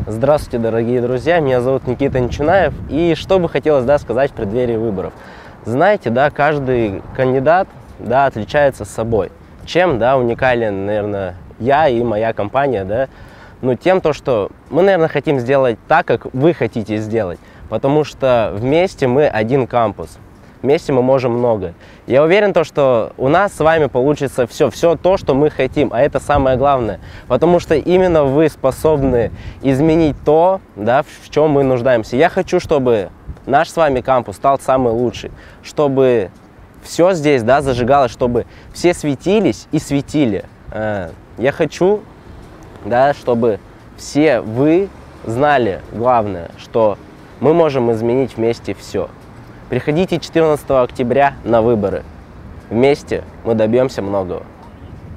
Здравствуйте, дорогие друзья, меня зовут Никита Нечунаев, и что бы хотелось, сказать в преддверии выборов. Знаете, каждый кандидат, отличается собой. Чем, уникален, наверное, я и моя компания, тем, что мы, наверное, хотим сделать так, как вы хотите сделать, потому что вместе мы один кампус. Вместе мы можем многое. Я уверен, что у нас с вами получится все то, что мы хотим, а это самое главное. Потому что именно вы способны изменить то, в чем мы нуждаемся. Я хочу, чтобы наш с вами кампус стал самый лучший, чтобы все здесь зажигалось, чтобы все светились и светили. Я хочу, чтобы все вы знали главное, что мы можем изменить вместе все. Приходите 14 октября на выборы. Вместе мы добьемся многого.